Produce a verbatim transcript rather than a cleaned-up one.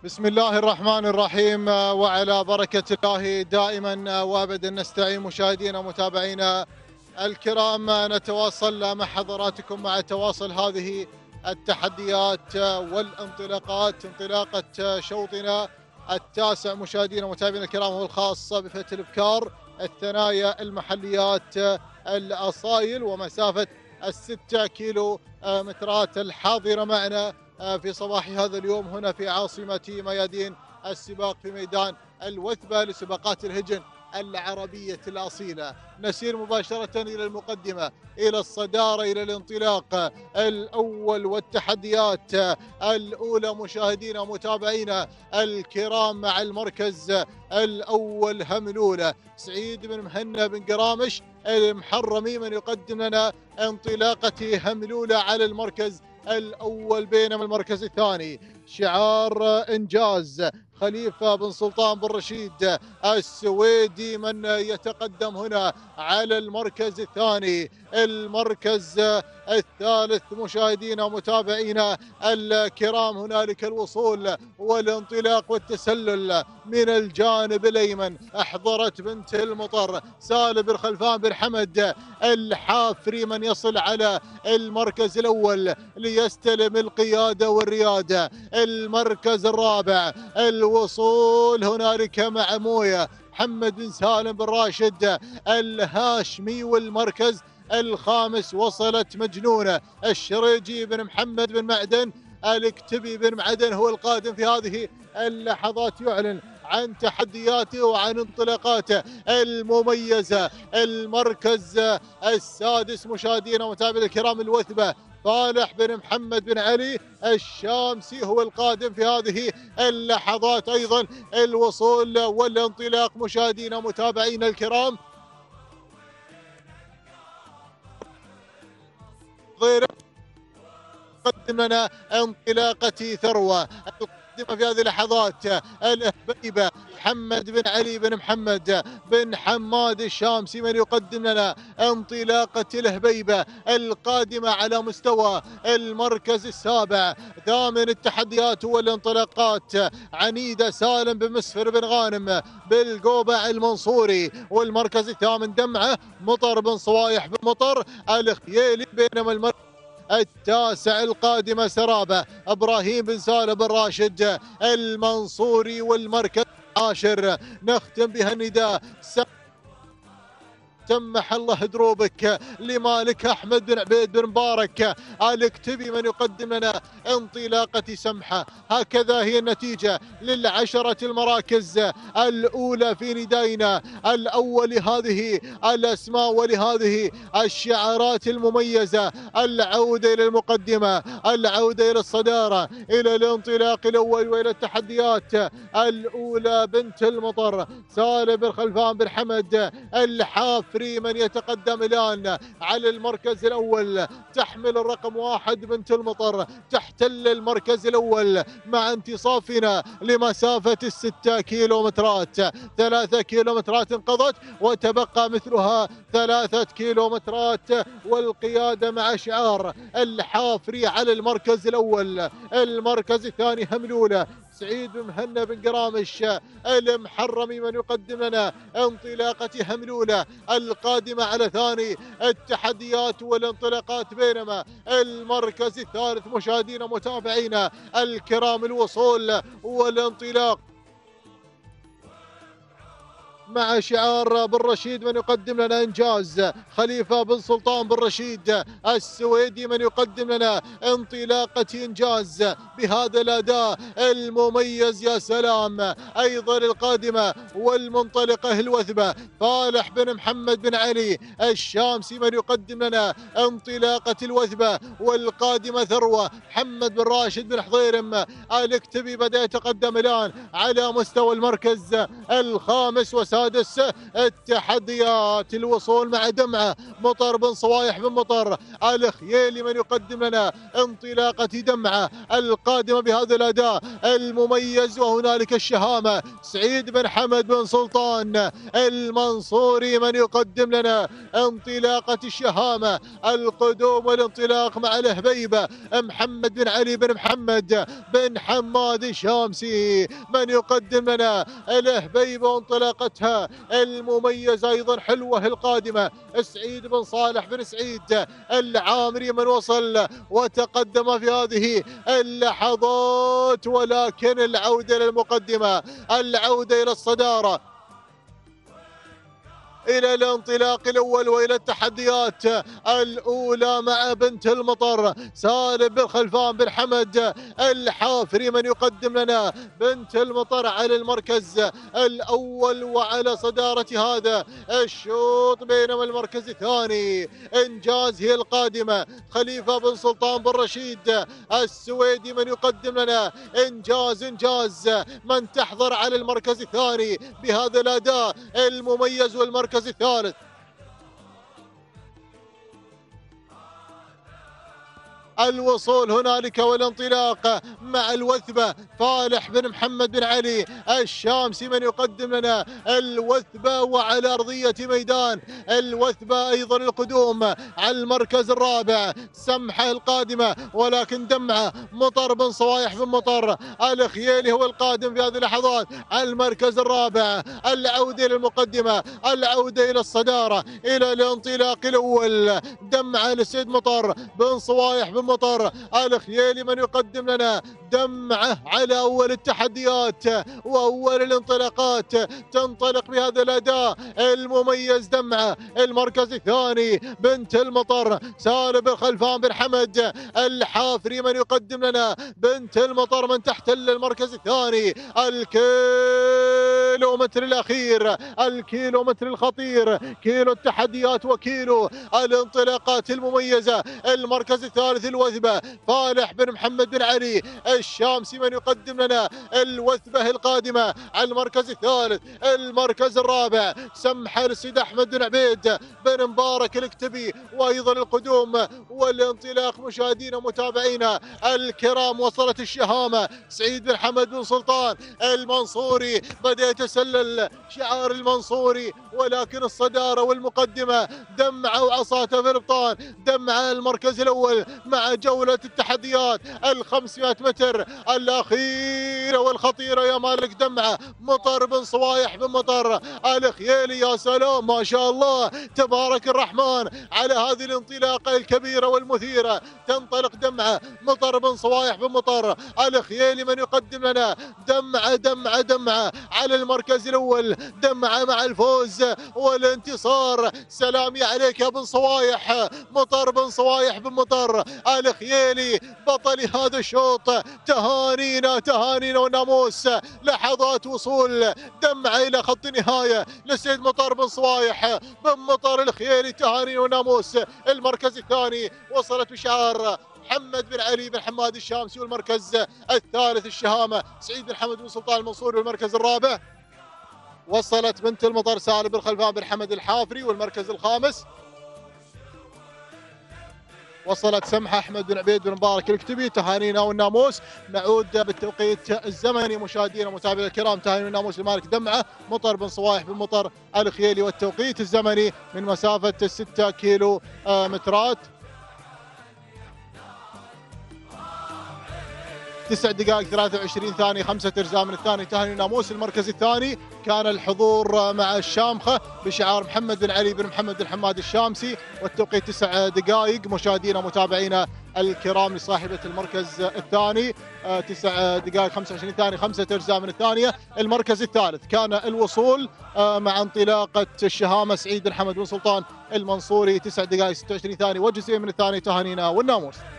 بسم الله الرحمن الرحيم، وعلى بركة الله دائما وابدا نستعين. مشاهدينا ومتابعينا الكرام، نتواصل مع حضراتكم مع تواصل هذه التحديات والانطلاقات. انطلاقة شوطنا التاسع مشاهدينا ومتابعينا الكرام هو الخاص بفئة الابكار، الثنايا، المحليات، الاصايل، ومسافة الستة كيلو مترات الحاضرة معنا في صباح هذا اليوم هنا في عاصمة ميادين السباق في ميدان الوثبة لسباقات الهجن العربية الأصيلة. نسير مباشرة إلى المقدمة، إلى الصدارة، إلى الانطلاق الأول والتحديات الأولى مشاهدينا ومتابعينا الكرام. مع المركز الأول هملولة سعيد بن مهنا بن قرامش المحرمي من يقدم لنا انطلاقة هملولة على المركز الأول، بينما المركز الثاني شعار إنجاز خليفة بن سلطان بن رشيد السويدي من يتقدم هنا على المركز الثاني. المركز الثالث مشاهدينا ومتابعينا الكرام هنالك الوصول والانطلاق والتسلل من الجانب الأيمن. أحضرت بنت المطر سالم بن خلفان بن حمد الحافري من يصل على المركز الأول ليستلم القيادة والريادة. المركز الرابع الوصول هنالك مع موية محمد بن سالم بن راشد الهاشمي. والمركز الخامس وصلت مجنونة الشريجي بن محمد بن معدن الكتبي بن معدن هو القادم في هذه اللحظات، يعلن عن تحدياته وعن انطلاقاته المميزة. المركز السادس مشاهدينا ومتابعينا الكرام الوثبة صالح بن محمد بن علي الشامسي هو القادم في هذه اللحظات. أيضا الوصول والانطلاق مشاهدينا ومتابعينا الكرام غير قدم لنا انطلاقة ثروة القادمة في هذه اللحظات الهبيبة محمد بن علي بن محمد بن حماد الشامسي من يقدم لنا انطلاقة الهبيبة القادمة على مستوى المركز السابع. ثامن التحديات والانطلاقات عنيدة سالم بن مسفر بن غانم بالقوبع المنصوري. والمركز الثامن دمعة مطر بن صوايح بن مطر الخييلي. بينما المركز التاسع القادمة سرابة إبراهيم بن سالم بن راشد المنصوري. والمركز العاشر نختم بها النداء سمح الله دروبك لمالك أحمد بن عبيد بن مبارك الكتبي من يقدم لنا انطلاقة سمحة. هكذا هي النتيجة للعشرة المراكز الأولى في ندائنا الأول لهذه الأسماء ولهذه الشعارات المميزة. العودة إلى المقدمة، العودة إلى الصدارة، إلى الانطلاق الأول وإلى التحديات الأولى. بنت المطر سالم بن خلفان بن حمد الحافري من يتقدم الآن على المركز الأول، تحمل الرقم واحد. بنت المطر تحتل المركز الأول مع انتصافنا لمسافة الستة كيلومترات. ثلاثة كيلومترات انقضت وتبقى مثلها ثلاثة كيلومترات، والقيادة مع شعار الحافري على المركز الأول. المركز الثاني هملولة سعيد بن مهنا بن قرامش المحرمي من يقدم لنا انطلاقة هملولة القادمة على ثاني التحديات والانطلاقات. بينما المركز الثالث مشاهدينا متابعينا الكرام الوصول والانطلاق مع شعار بن رشيد من يقدم لنا إنجاز خليفة بن سلطان بن رشيد السويدي من يقدم لنا انطلاقة إنجاز بهذا الأداء المميز. يا سلام. أيضا القادمة والمنطلقة الوثبة صالح بن محمد بن علي الشامسي من يقدم لنا انطلاقة الوثبة. والقادمة ثروة محمد بن راشد بن حضيرم الكتبي بدأ يتقدم الآن على مستوى المركز الخامس. وس السادس التحديات. الوصول مع دمعة مطر بن صوايح بن مطر الخيالي من يقدم لنا انطلاقة دمعة القادمة بهذا الأداء المميز. وهنالك الشهامة سعيد بن حمد بن سلطان المنصوري من يقدم لنا انطلاقة الشهامة. القدوم والانطلاق مع الهبيبة محمد بن علي بن محمد بن حماد الشامسي من يقدم لنا الهبيبة وانطلاقتها المميزة أيضا حلوة القادمة. سعيد بن صالح بن سعيد العامري من وصل وتقدم في هذه اللحظات، ولكن العودة للمقدمة، العودة إلى الصدارة، إلى الانطلاق الأول وإلى التحديات الأولى مع بنت المطر. سالم بن خلفان بن حمد الحافري من يقدم لنا بنت المطر على المركز الأول وعلى صدارة هذا الشوط، بينما المركز الثاني إنجاز هي القادمة. خليفة بن سلطان بن رشيد السويدي من يقدم لنا إنجاز إنجاز من تحضر على المركز الثاني بهذا الأداء المميز. والمركز الثالث الوصول هنالك والانطلاق مع الوثبة فالح بن محمد بن علي الشامسي من يقدم لنا الوثبة وعلى أرضية ميدان الوثبة. أيضا القدوم على المركز الرابع سمحة القادمة، ولكن دمعة مطر بن صوايح بن مطر الخيالي هو القادم في هذه اللحظات على المركز الرابع. العودة إلى المقدمة، العودة إلى الصدارة، إلى الانطلاق الأول. دمعة لسيد مطر بن صوايح بن مطر الخيالي من يقدم لنا دمعة على أول التحديات وأول الانطلاقات، تنطلق بهذا الأداء المميز دمعة. المركز الثاني بنت المطر سالم بن خلفان بن حمد الحافري من يقدم لنا بنت المطر من تحتل المركز الثاني. الكيلومتر الأخير، الكيلومتر الخطير، كيلو التحديات وكيلو الانطلاقات المميزة. المركز الثالث الوثبة فالح بن محمد بن علي الشامسي من يقدم لنا الوثبة القادمة على المركز الثالث. المركز الرابع سمحة لسيد أحمد بن عبيد بن مبارك الكتبي. وأيضا القدوم والانطلاق مشاهدينا ومتابعينا الكرام. وصلت الشهامة سعيد بن حمد بن سلطان المنصوري، بدأ يتسلل شعار المنصوري، ولكن الصدارة والمقدمة دمعة وعصاته في الابطان. دمعة المركز الأول مع جولة التحديات الخمسمائة متر الأخيرة والخطيرة يا مالك. دمعة مطر بن صوايح بن مطر الخيالي، يا سلام ما شاء الله تبارك الرحمن على هذه الانطلاقة الكبيرة والمثيرة. تنطلق دمعة مطر بن صوايح بن مطر الخيالي من يقدم لنا دمعة دمعة دمعة على المركز الأول. دمعة مع الفوز والانتصار. سلامي عليك يا بن صوايح، مطر بن صوايح بن مطر الخيالي بطل هذا الشوط. تهانينا تهانينا والناموس. لحظات وصول دمعة إلى خط النهاية لسيد مطر بن صوايح بن مطر الخيالي. تهانينا والناموس. المركز الثاني وصلت بشعار محمد بن علي بن حماد الشامسي، والمركز الثالث الشهامة سعيد بن حمد بن سلطان المنصوري. والمركز الرابع وصلت بنت المطر سالم بن خلفان بن حمد الحافري. والمركز الخامس وصلت سمحة أحمد بن عبيد بن مبارك الكتبي. تهانينا والناموس. نعود بالتوقيت الزمني مشاهدينا ومتابعينا الكرام. تهانينا والناموس لمالك دمعة مطر بن صوايح بن مطر الخيالي، والتوقيت الزمني من مسافة ستة كيلو مترات، تسع دقائق ثلاثة وعشرين ثانية خمسة أجزاء من الثاني. تهاني ناموس. المركز الثاني كان الحضور مع الشامخة بشعار محمد بن علي بن محمد بن حماد الشامسي، والتوقيت تسع دقائق مشاهدينا ومتابعينا الكرام لصاحبة المركز الثاني. تسع دقائق خمسة وعشرين ثانية خمسة أجزاء من الثانية. المركز الثالث كان الوصول مع انطلاقة الشهامة سعيد بن حمد بن سلطان المنصوري، تسع دقائق ستة وعشرين ثانية وجزئين من الثاني. تهانينا والناموس.